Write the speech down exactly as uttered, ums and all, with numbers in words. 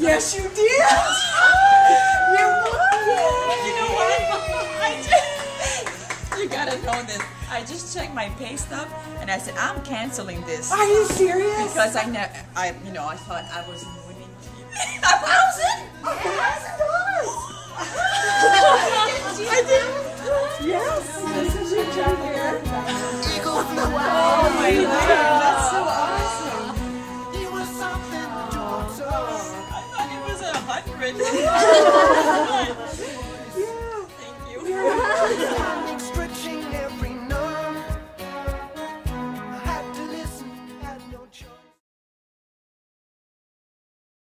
Yes, you did. You You know what? I just, you gotta know this. I just checked my pay stub and I said, I'm canceling this. Are you serious? Because I never, I, you know, I thought I was winning a thousand. A thousand dollars. I did. Yes. This is your check here. Oh my God.